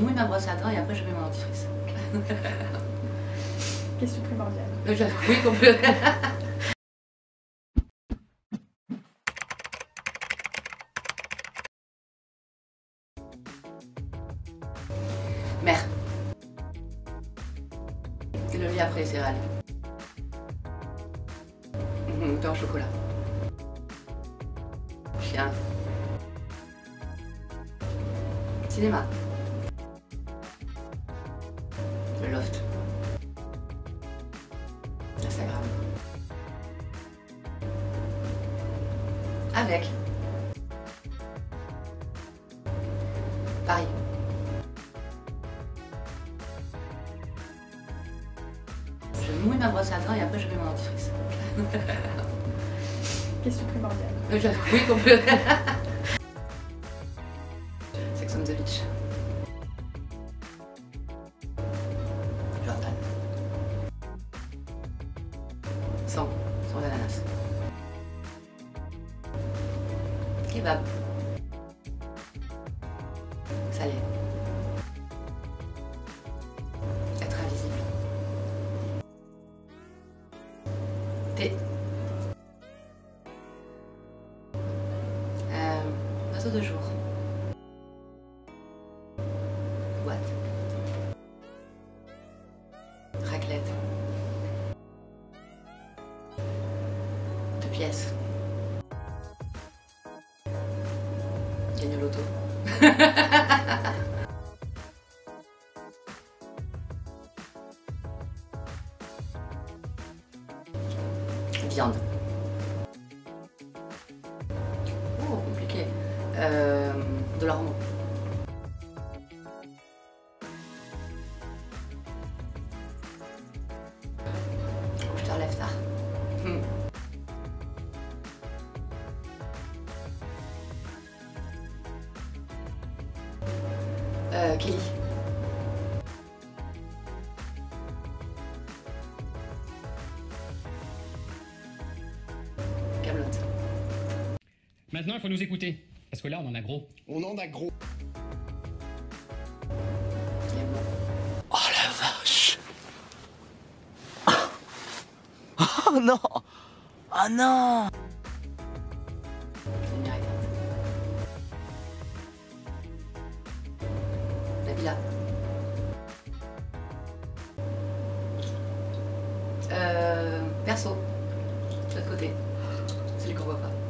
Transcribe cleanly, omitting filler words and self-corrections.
mouille ma brosse à dents et après je mets mon dentifrice. Question primordiale. Oui, qu'on peut. Mère. C'est le lit après les céréales. Pain au chocolat. Chien. Cinéma. Le loft. Instagram. Avec. Paris. Je mouille ma brosse à dents et après je mets mon dentifrice. Question primordiale. Oui, qu'on peut. Sex on the beach. Jordan. Sans ananas. Kebab. Salé. Être invisible. Thé. Oiseau de jour. Boîte. Raclette. 2 pièces. Gagne au loto. Viande. Oh, compliqué. De l'hormone. Oh, je te relève tard. Kelly. Camelot. Maintenant, il faut nous écouter. Parce que là, on en a gros. On en a gros. Clément. Oh la vache. Oh non. Oh non. Lumière éteinte. Nabila. Perso. De l'autre côté. Celui qu'on voit pas.